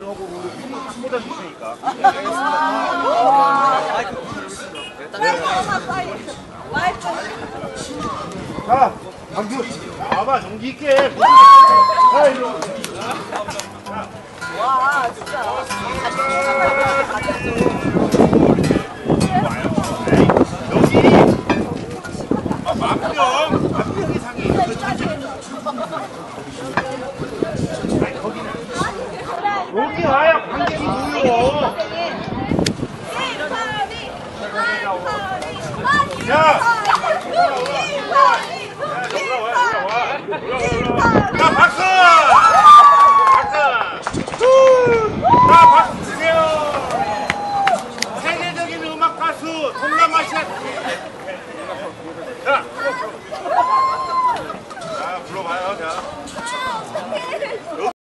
하고 꽂아 줄 테니까. 자, 강규, 와봐, 정기 있게. 자, 이리 와. 와, 진짜. 여기. 아, 마구형 이상이. 여기 와야 관객이 모여. 야! 올라와. 자, 박수!